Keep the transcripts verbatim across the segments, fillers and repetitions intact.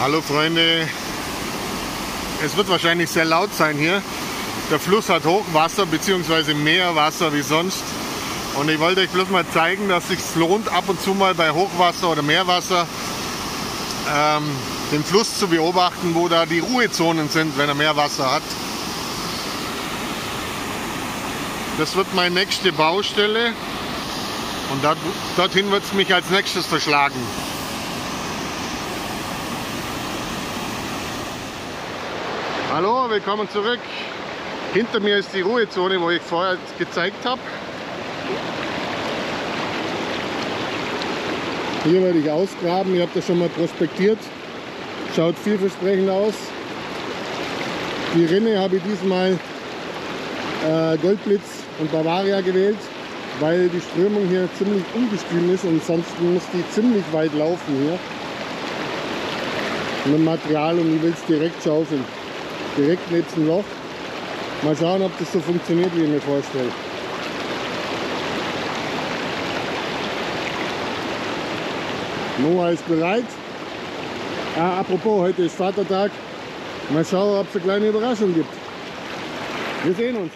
Hallo Freunde, es wird wahrscheinlich sehr laut sein hier. Der Fluss hat Hochwasser bzw. mehr Wasser wie sonst. Und ich wollte euch bloß mal zeigen, dass es sich lohnt, ab und zu mal bei Hochwasser oder Meerwasser ähm, den Fluss zu beobachten, wo da die Ruhezonen sind, wenn er Meerwasser hat. Das wird meine nächste Baustelle und dort, dorthin wird es mich als nächstes verschlagen. Hallo, willkommen zurück. Hinter mir ist die Ruhezone, wo ich vorher gezeigt habe. Hier werde ich ausgraben, ihr habt das schon mal prospektiert. Schaut vielversprechend aus. Die Rinne habe ich diesmal äh, Goldblitz und Bavaria gewählt, weil die Strömung hier ziemlich ungestüm ist und sonst muss die ziemlich weit laufen hier. Mit dem Material und ich will es direkt schaufeln. Direkt neben dem Loch. Mal schauen, ob das so funktioniert, wie ich mir vorstelle. Noah ist bereit. Ah, apropos, heute ist Vatertag. Mal schauen, ob es eine kleine Überraschung gibt. Wir sehen uns.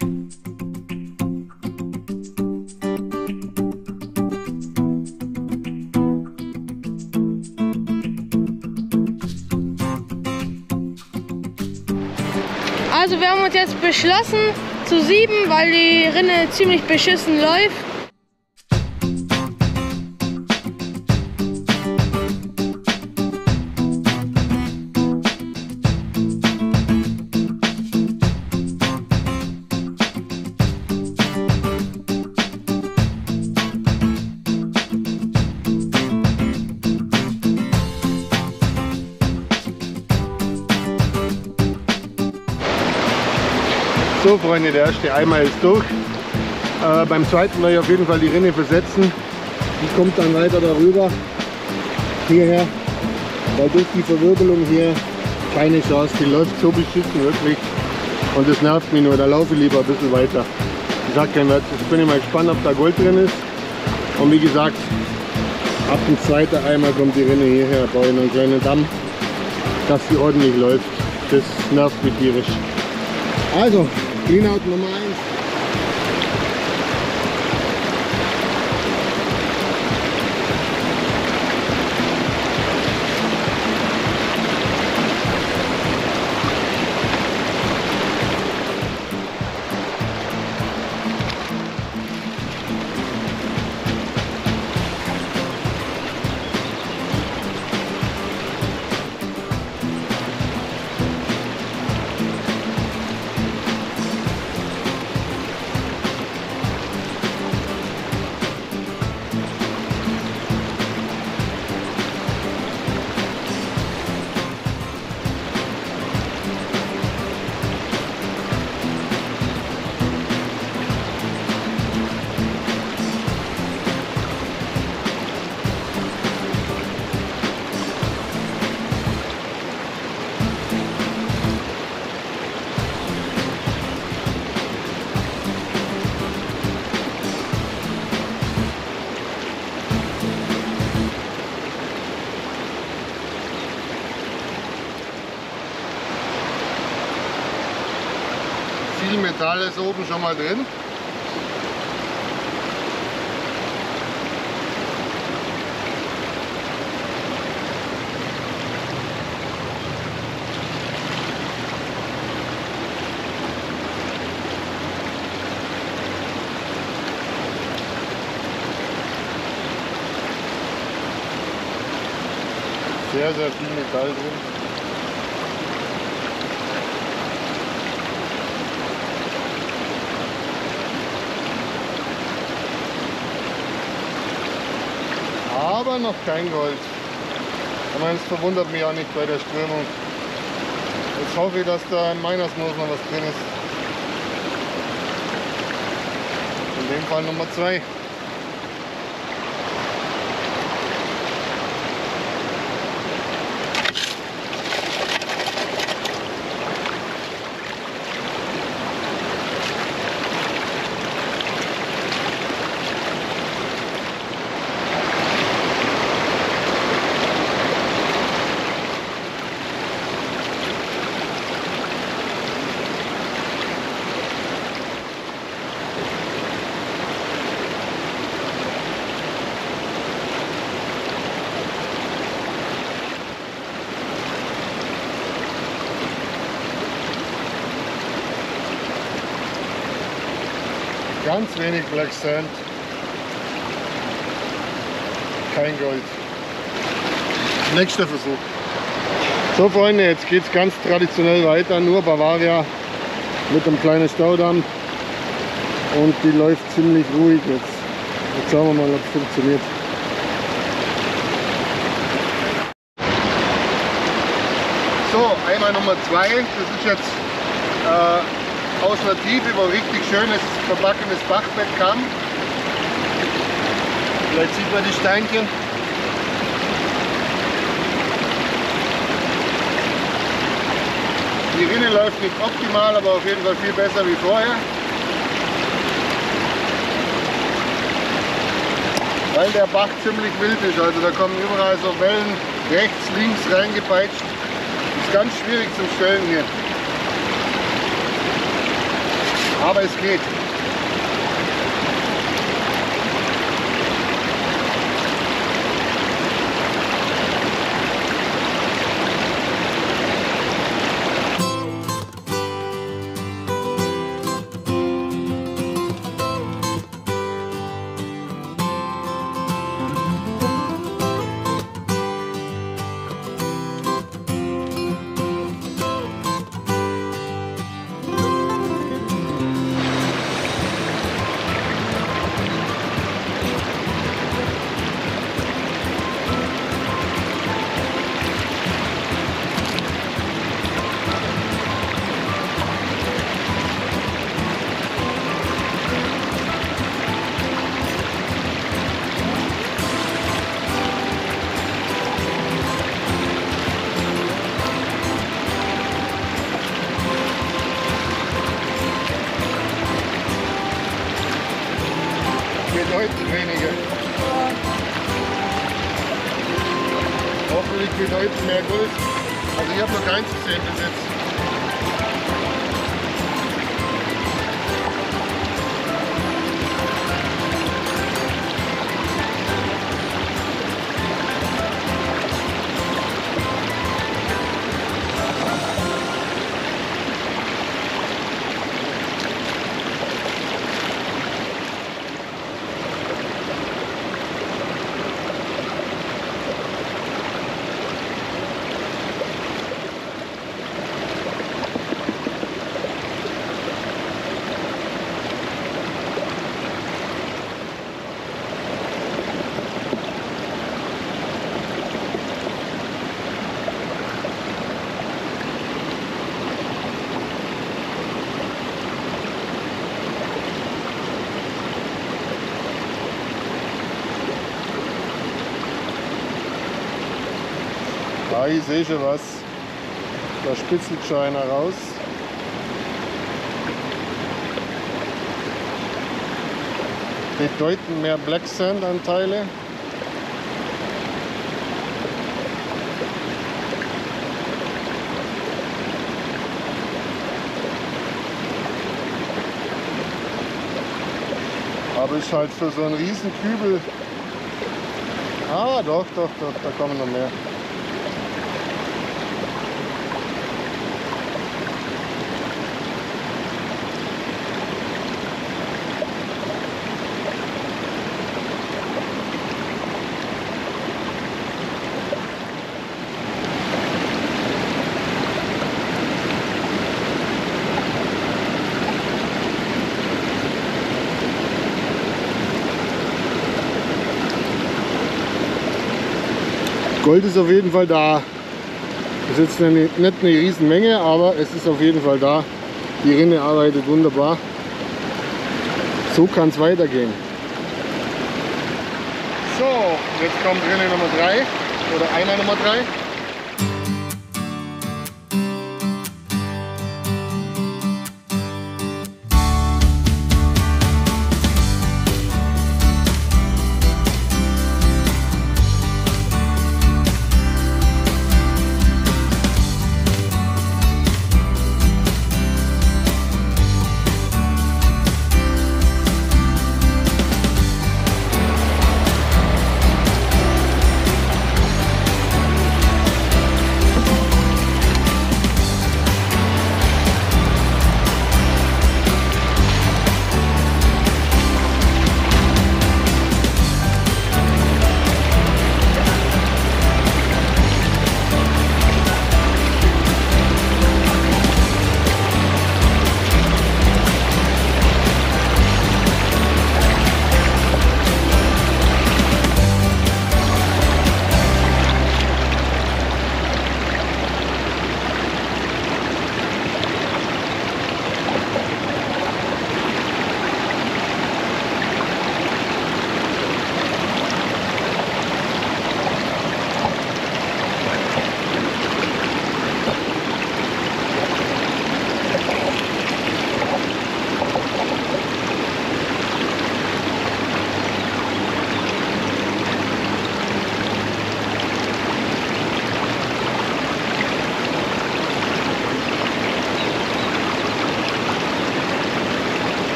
Also wir haben uns jetzt beschlossen zu sieben, weil die Rinne ziemlich beschissen läuft. So Freunde, der erste Eimer ist durch. Äh, beim zweiten werde ich auf jeden Fall die Rinne versetzen. Die kommt dann weiter darüber, hierher, weil durch die Verwirbelung hier keine Chance, die läuft so beschissen wirklich und das nervt mich nur, da laufe ich lieber ein bisschen weiter. Ich sage keinen Wert, jetzt bin ich mal gespannt, ob da Gold drin ist und wie gesagt, ab dem zweiten Eimer kommt die Rinne hierher, baue ich noch einen kleinen Damm, dass sie ordentlich läuft. Das nervt mich tierisch. Also, Cleanout Nummer eins. Viel Metall ist oben schon mal drin. Sehr, sehr viel Metall drin. Aber noch kein Gold. Ich meine, es verwundert mich auch nicht bei der Strömung. Jetzt hoffe ich, dass da in Meinersmoos noch was drin ist. In dem Fall Nummer zwei. Ganz wenig Black Sand. Kein Gold. Nächster Versuch. So Freunde, jetzt geht es ganz traditionell weiter. Nur Bavaria mit einem kleinen Staudamm. Und die läuft ziemlich ruhig jetzt. Jetzt schauen wir mal, ob es funktioniert. So, einmal Nummer zwei. Das ist jetzt äh, aus einer Tiefe, wo richtig schönes verbackenes Bachbett kam. Vielleicht sieht man die Steinchen. Die Rinne läuft nicht optimal, aber auf jeden Fall viel besser wie vorher. Weil der Bach ziemlich wild ist, also da kommen überall so Wellen rechts, links reingepeitscht. Ist ganz schwierig zum Stellen hier. Aber es geht. Bedeutend weniger. Hoffentlich bedeutend mehr Gold. Also ich habe noch keins gesehen bis jetzt. Ah, ich sehe schon was. Da spitzelt schon einer raus. Bedeutend mehr Black Sand Anteile. Aber ist halt für so einen riesen Kübel. Ah, doch, doch, doch, da kommen noch mehr. Gold ist auf jeden Fall da. Das ist jetzt eine, nicht eine riesen Menge, aber es ist auf jeden Fall da. Die Rinne arbeitet wunderbar. So kann es weitergehen. So, jetzt kommt Rinne Nummer drei oder einer Nummer drei.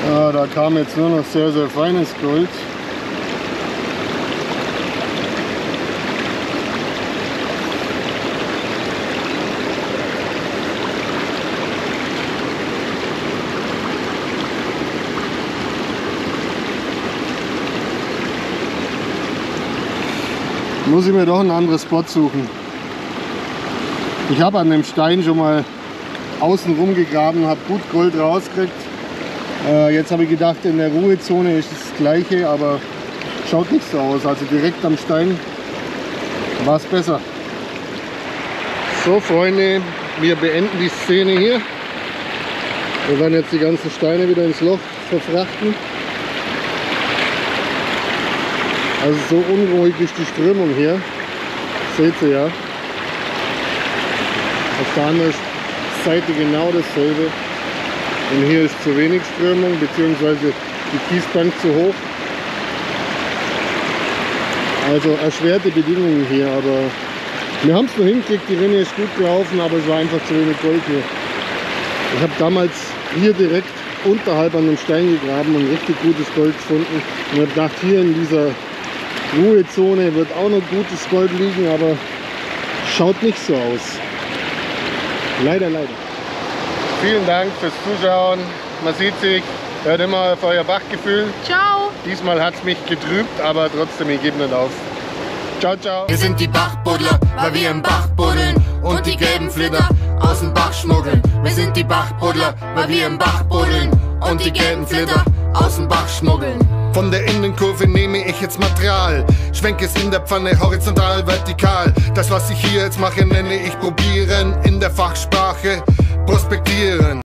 Ja, da kam jetzt nur noch sehr, sehr feines Gold. Muss ich mir doch einen anderen Spot suchen. Ich habe an dem Stein schon mal außen rum gegraben, habe gut Gold rausgekriegt. Äh, jetzt habe ich gedacht, in der Ruhezone ist das gleiche, aber schaut nicht so aus. Also direkt am Stein war es besser. So Freunde, wir beenden die Szene hier. Wir werden jetzt die ganzen Steine wieder ins Loch verfrachten. Also so unruhig ist die Strömung hier, seht ihr ja. Auf der anderen Seite genau dasselbe. Und hier ist zu wenig Strömung, beziehungsweise die Kiesbank zu hoch. Also erschwerte Bedingungen hier, aber wir haben es noch hingekriegt, die Rinne ist gut gelaufen, aber es war einfach zu wenig Gold hier. Ich habe damals hier direkt unterhalb an dem Stein gegraben und richtig gutes Gold gefunden. Und habe gedacht, hier in dieser Ruhezone wird auch noch gutes Gold liegen, aber schaut nicht so aus. Leider, leider. Vielen Dank fürs Zuschauen. Man sieht sich, hört immer auf euer Bachgefühl. Ciao. Diesmal hat es mich getrübt, aber trotzdem, ich gebe nicht auf. Ciao, ciao. Wir sind die Bachbuddler, weil wir im Bach buddeln und die gelben Flitter aus dem Bach schmuggeln. Wir sind die Bachbuddler, weil wir im Bach buddeln und die gelben Flitter aus dem Bach schmuggeln. Von der Innenkurve nehme ich jetzt Material, schwenke es in der Pfanne horizontal, vertikal. Das, was ich hier jetzt mache, nenne ich probieren, in der Fachsprache prospektieren.